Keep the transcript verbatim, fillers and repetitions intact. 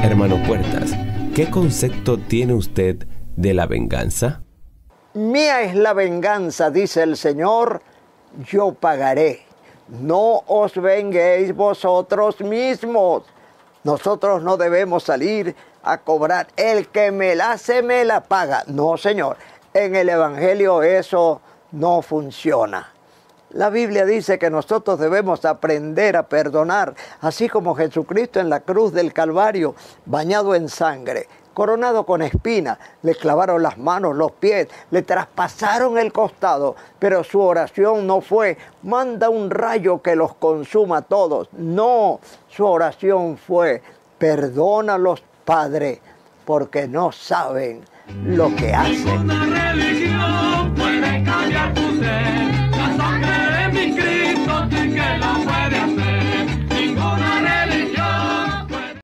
Hermano Puertas, ¿qué concepto tiene usted de la venganza? Mía es la venganza, dice el Señor, yo pagaré. No os venguéis vosotros mismos. Nosotros no debemos salir a cobrar. El que me la hace, me la paga. No, Señor. En el Evangelio eso no funciona. La Biblia dice que nosotros debemos aprender a perdonar, así como Jesucristo en la cruz del Calvario, bañado en sangre, coronado con espinas, le clavaron las manos, los pies, le traspasaron el costado, pero su oración no fue, manda un rayo que los consuma a todos. No, su oración fue, perdónalos, Padre, porque no saben lo que hacen.